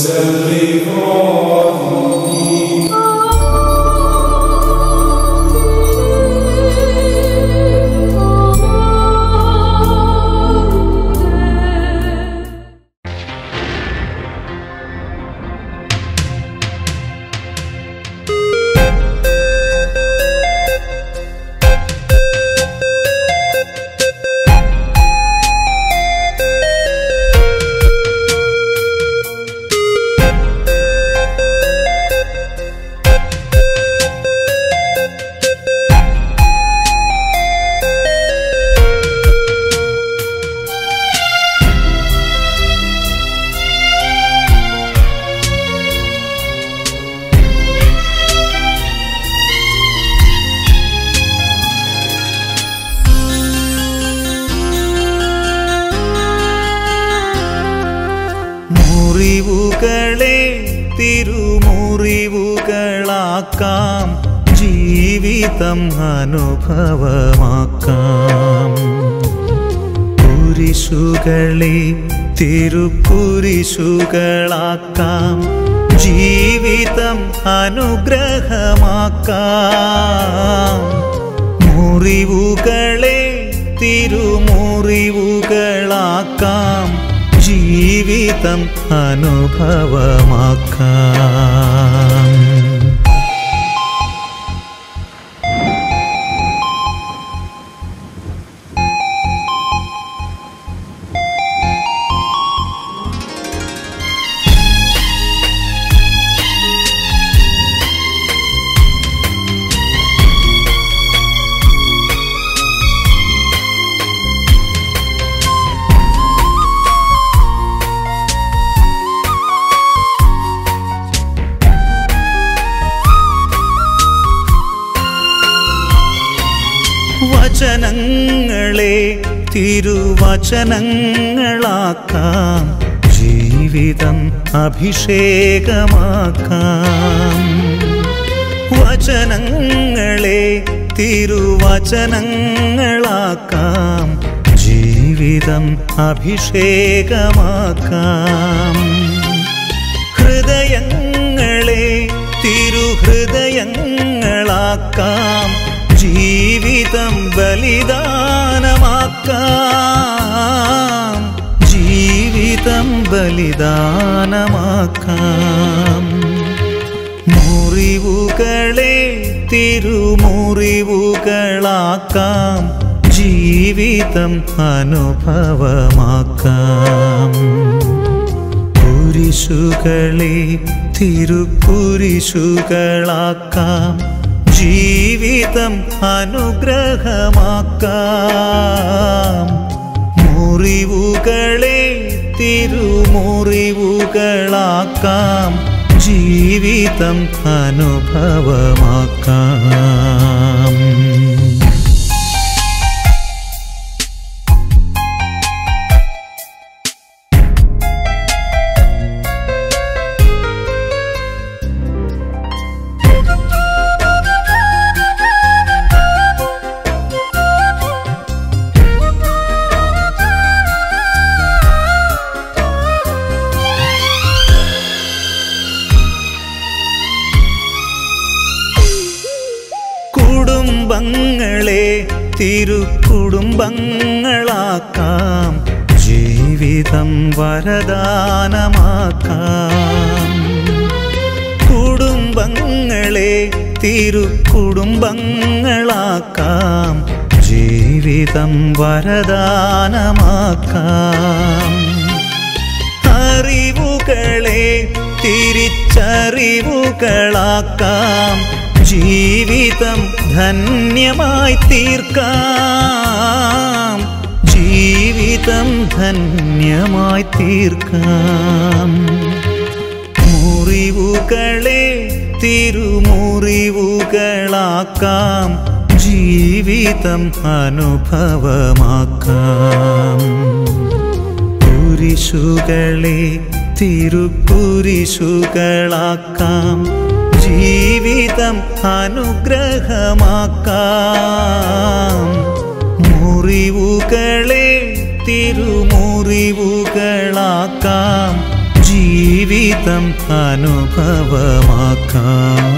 മുറിവുകളെ തിരുമുറിവുകളാക്കാം, ജീവിതം അനുഭവമാക്കാം. കുരിശുകളെ തിരുക്കുരിശുകളാക്കാം, ജീവിതം അനുഗ്രഹമാക്കാം. മുറിവുകളെ തിരുമുറിവുകളാക്കാം, ജീവിതം അനുഭവമാക്കാം. വചനങ്ങളെ തിരുവചനങ്ങളാക്കാം, ജീവിതം അഭിഷേകമാക്കാം. വചനങ്ങളെ തിരുവചനങ്ങളാക്കാം, ജീവിതം അഭിഷേകമാക്കാം. ഹൃദയങ്ങളെ തിരുഹൃദയങ്ങളാക്കാം, ജീവിതം ബലിദാനമാക്കാം. ജീവിതം ബലിദാനമാക്കാം. മുറിവുകളെ തിരുമുറിവുകളാക്കാം, ജീവിതം അനുഭവമാക്കാം. കുരിശുകളെ തിരുക്കുരിശുകളാക്കാം, ജീവിതം അനുഗ്രഹമാക്കാം. മുറിവുകളെ തിരുമുറിവുകളാക്കാം, ജീവിതം അനുഭവമാക്കാം. കുടുംബങ്ങളെ തിരുക്കുടുംബങ്ങളാക്കാം, ജീവിതം വരദാനമാക്കാം. കുടുംബങ്ങളെ തിരുക്കുടുംബങ്ങളാക്കാം, ജീവിതം വരദാനമാക്കാം. അറിവുകളെ തിരിച്ചറിവുകളാക്കാം, ജീവിതം ധന്യമായി തീർക്കാം. ജീവിതം ധന്യമായി തീർക്കാം. മുറിവുകളെ തിരുമുറിവുകളാക്കാം, ജീവിതം അനുഭവമാക്കാം. കുരിശുകളെ തിരുക്കുരിശുകളാക്കാം, ജീവിതം അനുഗ്രഹമാക്കാം. മുറിവുകളെ തിരുമുറിവുകളാക്കാം, ജീവിതം അനുഭവമാക്കാം.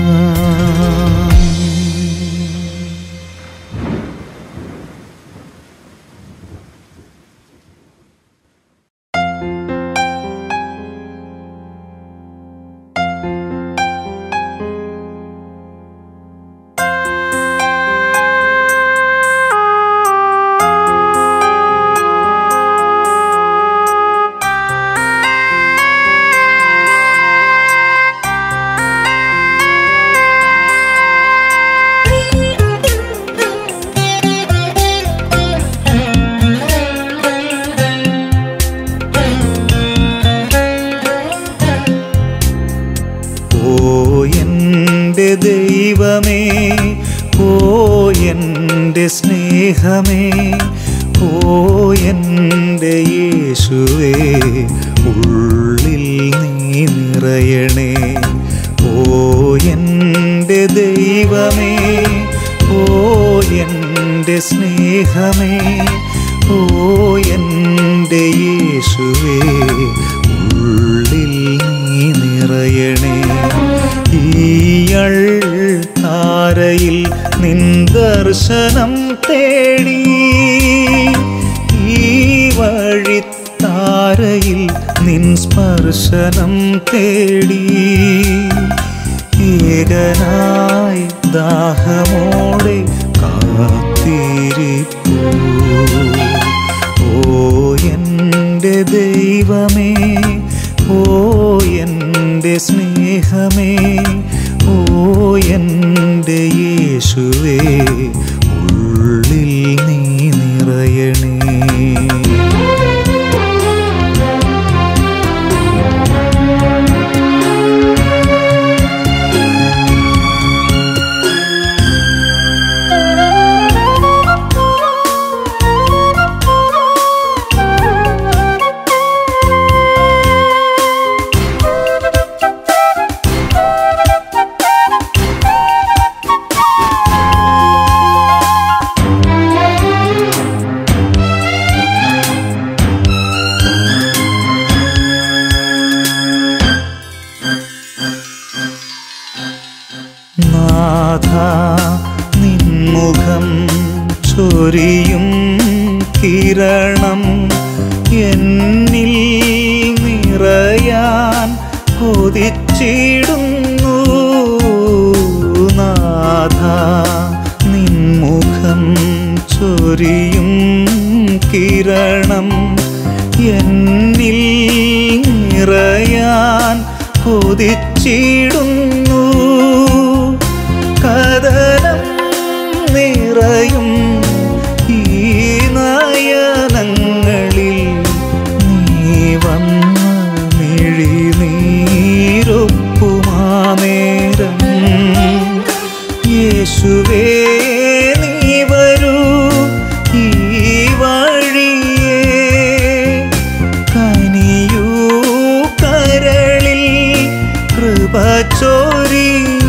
ദൈവമേ, ഓ എൻ്റെ സ്നേഹമേ, ഓ എൻ്റെ യേശുവേ, ഉള്ളിൽ നീ നിറയണേ. ഓ എൻ്റെ ദൈവമേ, ഓ എൻ്റെ സ്നേഹമേ, ഓ എൻ്റെ യേശുവേ, ഉള്ളിൽ നീ നിറയണേ. ഈയൾ താരയിൽ നിൻ ദർശനം തേടി, ഈ വഴിത്താരയിൽ നിൻ സ്പർശനം തേടി, ഏകനായി ദാഹമോടെ കാത്തിരിപ്പൂ. ഓ എൻ്റെ ദൈവമേ, ഓ എൻ്റെ സ്നേഹമേ, ഓ എൻ്റെ യേശുവേ, ഉള്ളിൽ നീ നിറയണേ. നാഥ, നിൻമുഖം ചൊരിയും കിരണം എന്നിൽ നിറയാൻ കൊതിച്ചിടുന്നു. നാഥ, നിൻമുഖം ചൊരിയും കിരണം എന്നിൽ നിറയാൻ കൊതിച്ചിടുന്നു. കദനം നിറയും ഈ നയനങ്ങളിൽ നീ വന്ന മിഴിനീരൊപ്പുമാനേരം. യേശുവേ, നീ വരൂ ഈ വഴിയേ, കനിയൂ കരളിൽ കൃപ ചൊരിയൂ.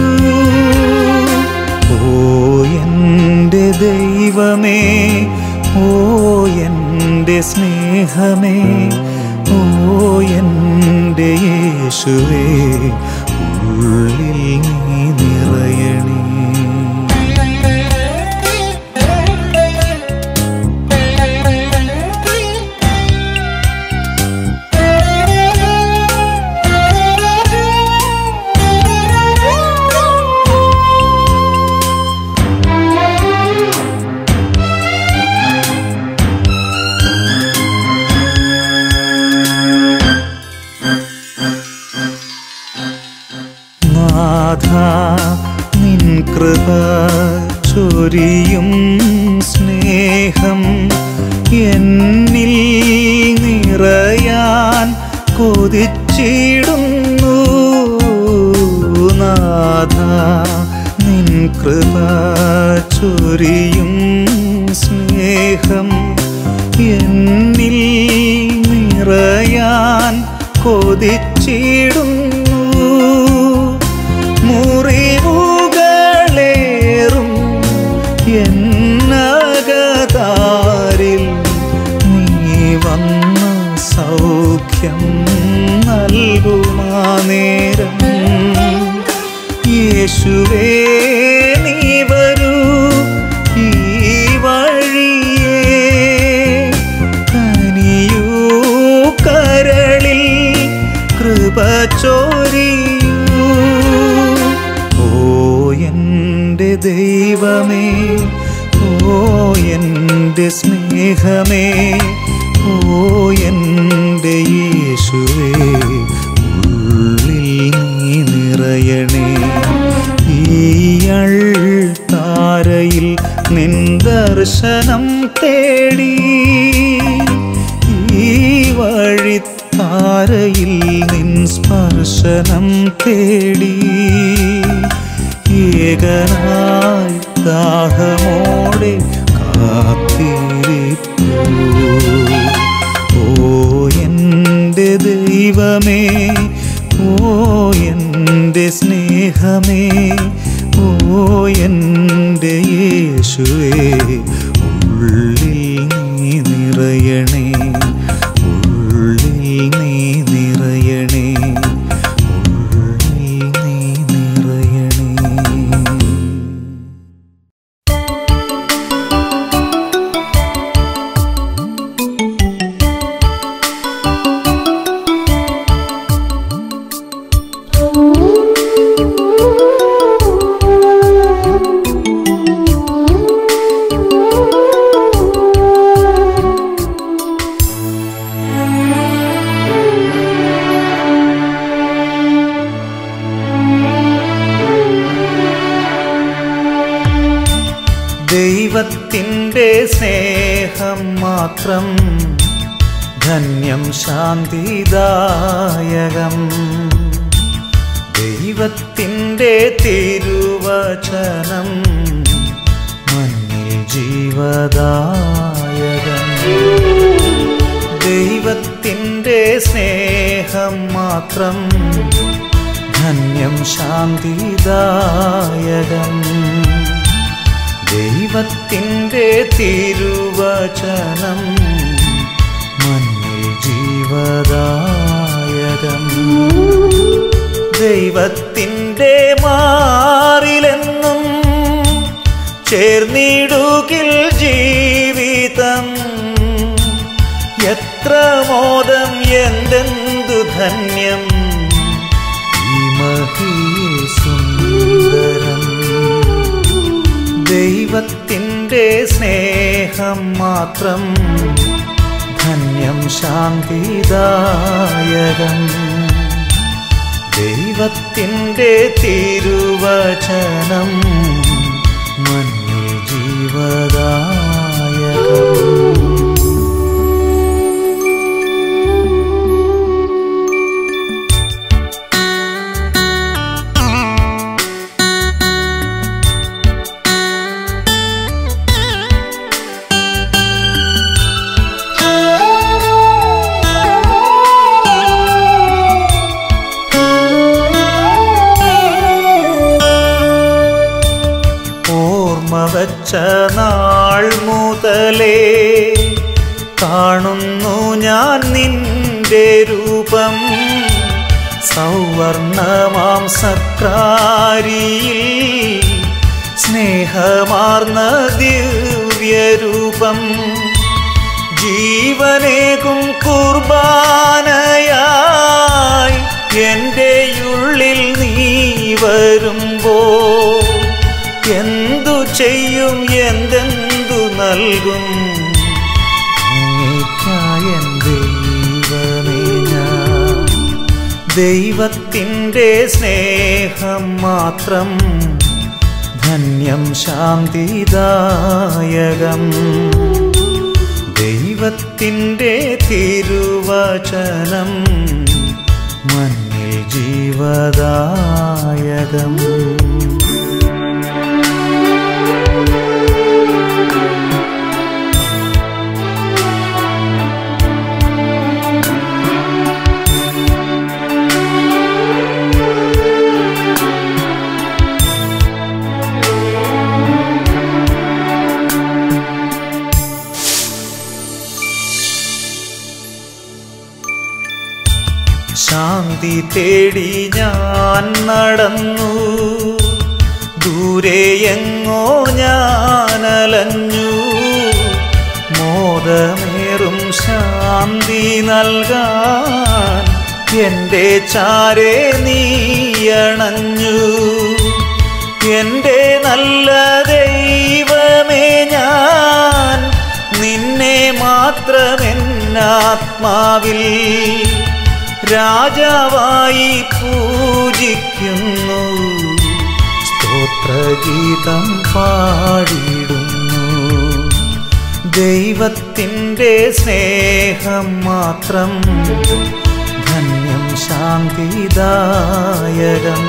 ഓ എൻ്റെ ദൈവമേ, ഓ എൻ്റെ സ്നേഹമേ, ഓ എൻ്റെ യേശുവേ, ഉള്ളിൽ നീ നിറയണേ. നാഥ, നിൻ കൃപ ചൊരിയും സ്നേഹം എന്നിൽ നിറയാൻ കൊതിച്ചിടുന്നു. നാഥ, നിൻ കൃപ ചൊരിയും സ്നേഹം എന്നിൽ നിറയാൻ കൊതിച്ചിടുന്നു. മുറിവുകളേറും എന്നകതാരിൽ നീ വന്ന സൗഖ്യ സൗഖ്യം നൽകുമാ നേരം യേശുവേ നീ വരൂ ഈ വഴിയേ കനിയൂ കരളിൽ കൃപ ചൊരിയൂ ഓ എൻ്റെ ദൈവമേ ഓ എൻ്റെ സ്നേഹമേ ഓ എൻ്റെ യേശുവേ ഉള്ളിൽ നീ നിറയണേ ഈയൾ താരയിൽ നിൻ ദർശനം തേടി ഈ വഴിത്താരയിൽ നിൻ സ്പർശനം തേടി ഏകനായി ദാഹമോടെ കാത്തിരിപ്പൂ ഓ എൻ്റെ ദൈവമേ ഓ എൻ്റെ സ്നേഹമേ ഓ എൻ്റെ യേശുവേ ഉള്ളിൽ നീ നിറയണേ ഉള്ളിൽ നീ നിറയണേ ഉള്ളിൽ നീ നിറയണേ. ദൈവത്തിൻ്റെ സ്നേഹം മാത്രം ധന്യം ശാന്തിദായകം ദൈവത്തിൻ്റെ തിരുവചനം മണ്ണിൽ ജീവദായകം ദൈവത്തിൻ്റെ സ്നേഹം മാത്രം ധന്യം ശാന്തിദായകം ദൈവത്തിൻ്റെ തിരുവചനം മണ്ണിൽ ജീവദായകം ദൈവത്തിൻ്റെ മാറിലെന്നും ചേർന്നിടുകിൽ ജീവിതം എത്ര മോദം എന്തെന്തു ധന്യം ഈ മഹിയിൽ സുന്ദരം ദൈവത്തിൻ്റെ സ്നേഹം മാത്രം ധന്യം ശാന്തിദായകം ദൈവത്തിൻ്റെ തിരുവചനം മണ്ണിൽ ജീവദായകം. വച്ച നാൾ മുതലേ കാണുന്നു ഞാൻ നിന്റെ രൂപം സൗവർണമാം സക്രാരിയിൽ സ്നേഹമാർന്ന ദിവ്യരൂപം ജീവനേകും കുർബാനയായി എൻ്റെ ഉള്ളിൽ നീ വരുമ്പോൾ എന്തു ചെയ്യും എന്തെന്തു നൽകും അങ്ങേയ്ക്കായ ദൈവമേ ഞാൻ ദൈവത്തിൻ്റെ സ്നേഹം മാത്രം ധന്യം ശാന്തിദായകം ദൈവത്തിൻ്റെ തിരുവചനം മണ്ണിൽ ജീവദായകം. ശാന്തി തേടി ഞാൻ നടന്നു, ദൂരെയെങ്ങോ ഞാനലഞ്ഞു. മോദമേറും ശാന്തി നൽകാൻ എൻ്റെ ചാരേ നീയണഞ്ഞു. എൻ്റെ നല്ല ദൈവമേ, ഞാൻ നിന്നെ മാത്രമെന്നാത്മാവിൽ രാജാവായി പൂജിക്കുന്നു. സ്തോത്രഗീതം പാടിടുന്നു. ദൈവത്തിൻ്റെ സ്നേഹം മാത്രം ധന്യം ശാന്തിദായകം.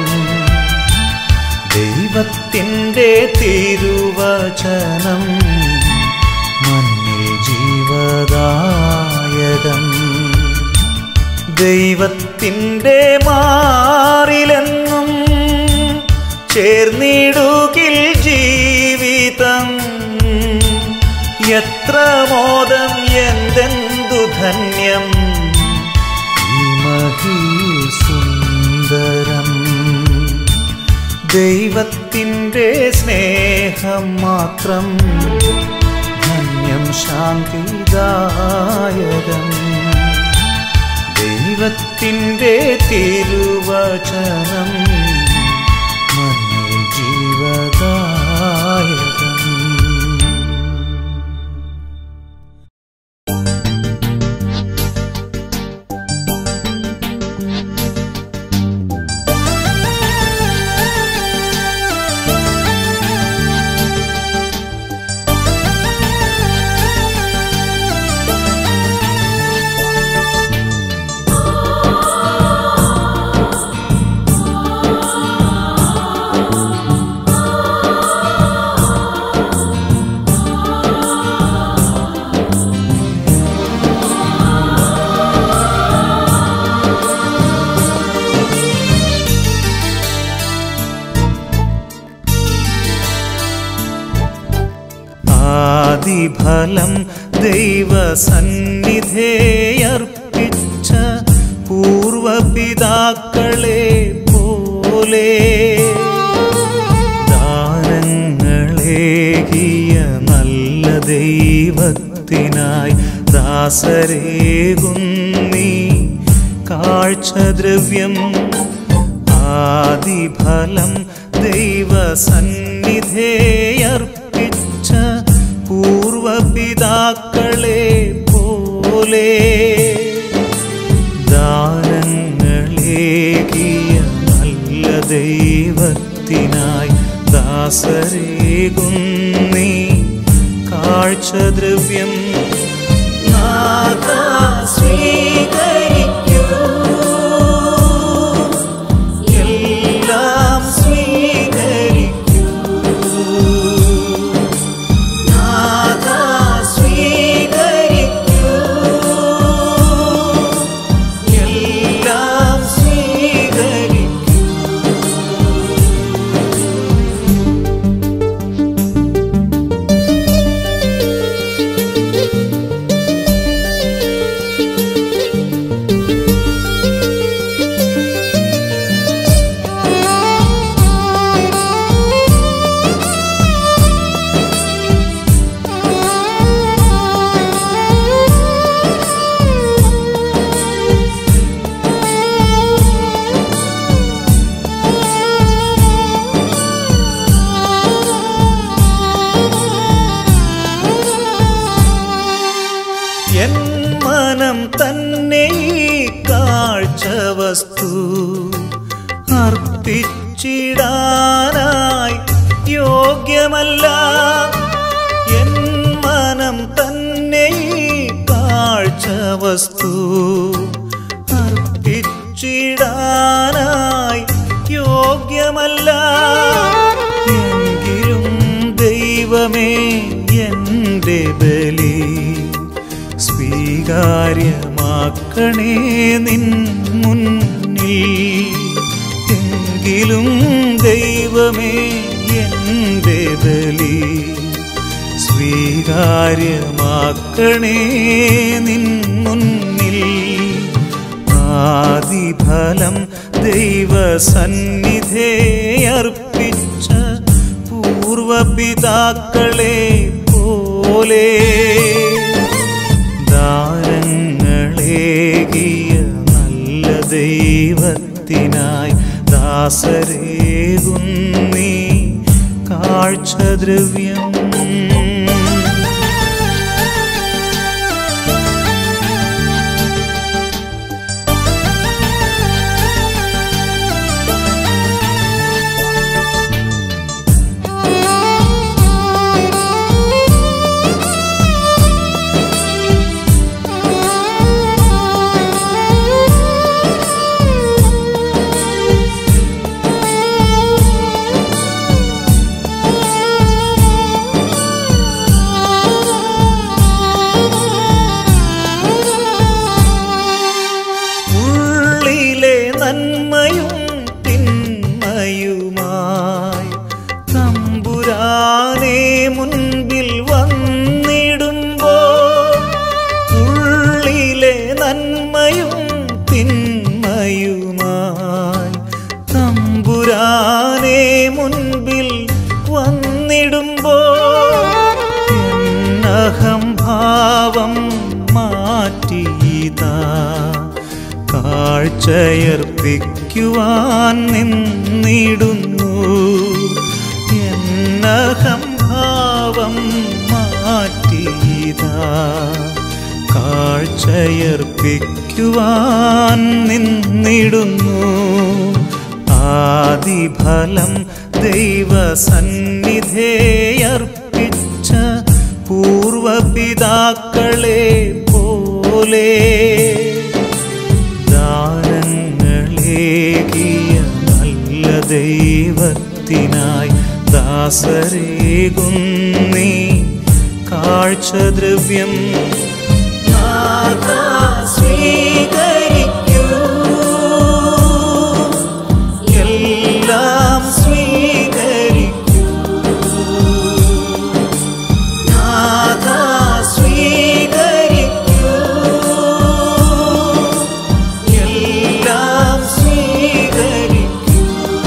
ദൈവത്തിൻ്റെ തിരുവചനം മണ്ണിൽ ജീവദായകം. ദൈവത്തിൻ്റെ മാറിലെന്നും ചേർന്നിടുകിൽ ജീവിതം. എത്ര മോദം എന്തെന്തു ധന്യം ഈ മഹിയിൽ സുന്ദരം. ദൈവത്തിൻ്റെ സ്നേഹം മാത്രം ധന്യം ശാന്തിദായകം. ദൈവത്തിൻ്റെ തിരുവചനം മണ്ണിൽ ജീവദായകം. ഫലം ദൈവസന്നിധേയർപ്പിച്ച പൂർവപിതാക്കളെ പോലെ ദാനങ്ങളേകിയ നല്ല ദൈവത്തിനായി ദാസരേകുന്നീ കാഴ്ചദ്രവ്യം. ആദിഫലം ദൈവസന്നിധേയർപ്പിച്ച പൂർവപിതാക്കളെ പോലെ ദാനങ്ങളേകിയ നല്ല ദൈവത്തിനായി ദാസരേകുന്നീ കാഴ്ചദ്രവ്യം. നാഥാ സ്വീകരിക്കൂ, എല്ലാം സ്വീകരിക്കൂ. നാഥാ സ്വീകരിക്കൂ, എല്ലാം സ്വീകരിക്കൂ. എൻ മനം തന്നെ ഈ കാഴ്ചവസ്തു അർപ്പിച്ചിടാനായി യോഗ്യമല്ല. എൻ മനം തന്നെ ഈ കാഴ്ചവസ്തു അർപ്പിച്ചിടാനായി യോഗ്യമല്ല. എങ്കിലും ദൈവമേ എൻ്റെ ബലി സ്വീകാര്യമാക്കണേ നിൻ മുന്നിൽ. എങ്കിലും ദൈവമേ എൻ്റെ ബലി സ്വീകാര്യമാക്കണേ നിൻ മുന്നിൽ. ആദിഫലം ദൈവസന്നിധേ അർപ്പിച്ച പൂർവപിതാക്കളെ പോലെ ദാനങ്ങളേകിയ നല്ല ദൈവത്തിനായി ദാസരേകുന്നീ കാഴ്ചദ്രവ്യം. കാഴ്ചയർപ്പിക്കുവാൻ നിന്നിടുന്നു എന്നഹംഭാവം മാറ്റിയതാ. കാഴ്ചയർപ്പിക്കുവാൻ നിന്നിടുന്നു. ആദിഫലം ദൈവസന്നിധേ അർപ്പിച്ച പൂർവപിതാക്കളെ പോലെ ദാനങ്ങളേകിയ നല്ല ദൈവത്തിനായി ദാസരേകുന്നീ കാഴ്ചദ്രവ്യം. നാഥാ സ്വീകരിക്കൂ, എല്ലാം സ്വീകരിക്കൂ. നാഥാ സ്വീകരിക്കൂ, എല്ലാം സ്വീകരിക്കൂ.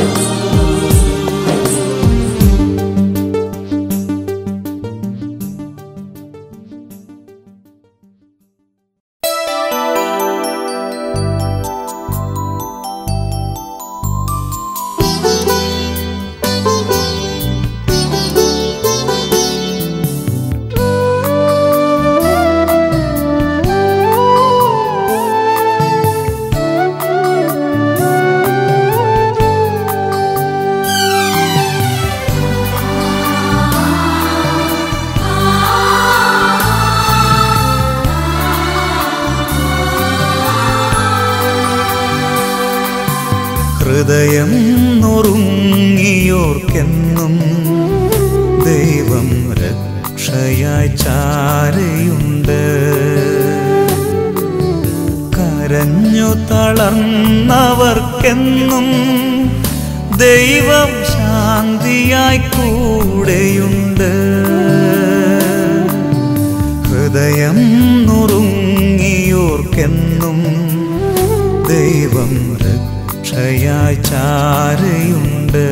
ഹൃദയം നുറുങ്ങിയോർക്കെന്നും ദൈവം രക്ഷയായി ചാരയുണ്ട്. കരഞ്ഞു തളർന്നവർക്കെന്നും ദൈവം ശാന്തിയായി കൂടെയുണ്ട്. ഹൃദയം നുറുങ്ങിയോർക്കെന്നും ദൈവം രക്ഷയായി ചാരയുണ്ട്.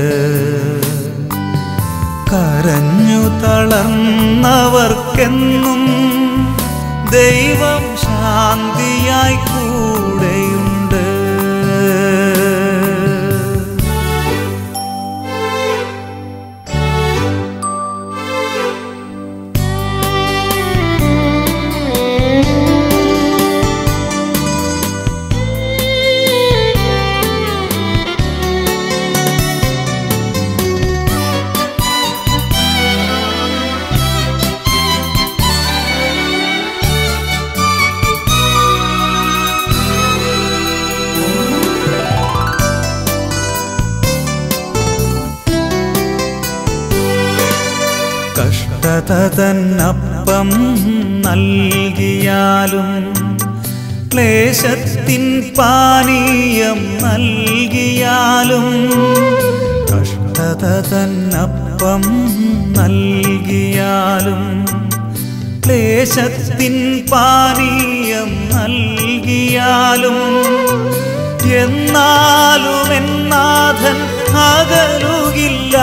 കരഞ്ഞു തളർന്നവർക്കെന്നും ദൈവം ശാന്തിയായി കൂടെയുണ്ട്. കഷ്ടത തന്നപ്പം നൽകിയാലും ക്ലേശത്തിൻ പാനീയം നൽകിയാലും, കഷ്ടത തന്നപ്പം നൽകിയാലും ക്ലേശത്തിൻ പാനീയം നൽകിയാലും എന്നാലും എന്നാഥൻ അകലുകില്ല.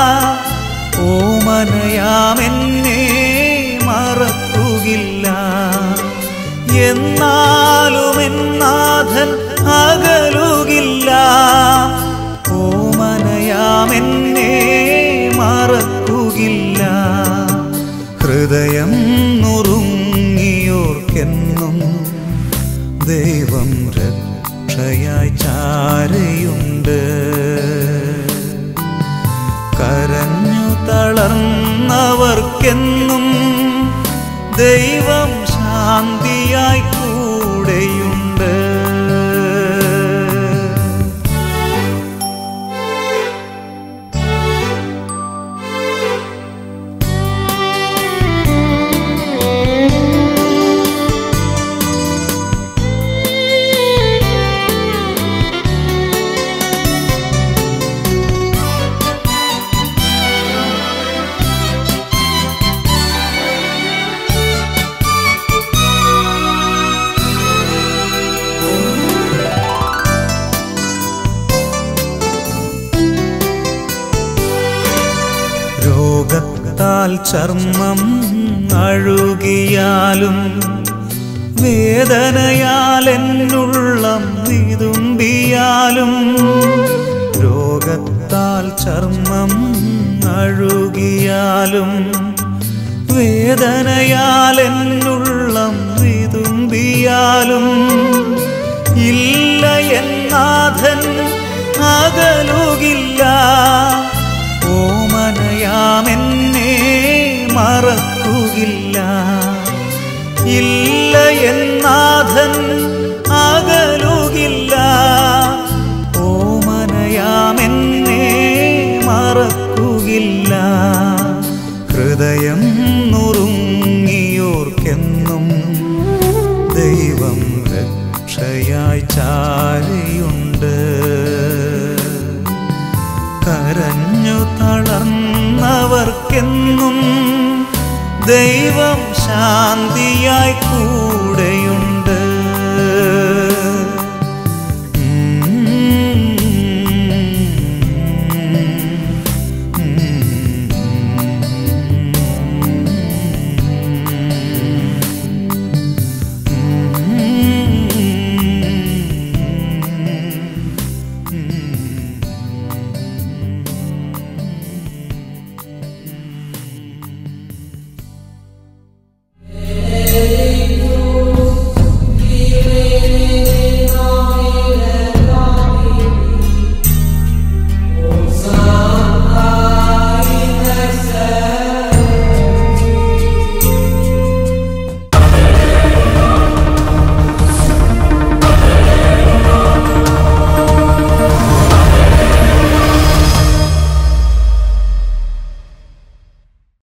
ഓമനയാമെന്നെ മറക്കുകില്ല. എന്നാലും എന്നാഥൻ അകലുകില്ല. ഓമനയാമെന്നെ മറക്കുകില്ല. ഹൃദയം നുറുങ്ങിയോർക്കെന്നും ദൈവം രക്ഷയായി ചാരയുണ്ട്. കരഞ്ഞു തളർന്നവർക്കെന്നും ദൈവം ശാന്തിയായി കൂടെയുണ്ട്. രോഗത്താൽ ചർമ്മം അഴുകിയാലും വേദനയാൽ എന്നുള്ളം വിതുമ്പിയാലും രോഗത്താൽ ചർമ്മം അഴുകിയാലും വേദനയാൽ എന്നുള്ളം വിതുമ്പിയാലും ഇല്ല എന്നാഥൻ അകലുകില്ല. ഓമനയാമെന്നെ മറക്കുകില്ല. ഇല്ല എന്നാഥൻ അകലുകില്ല. ഓമനയാമെന്നെ മറക്കുകില്ല. ഹൃദയം നുറുങ്ങിയോർക്കെന്നും ദൈവം രക്ഷയായി ചാരയുണ്ട്. കരഞ്ഞു തളർന്നവർക്കെന്നും ദൈവം ശാന്തിയായി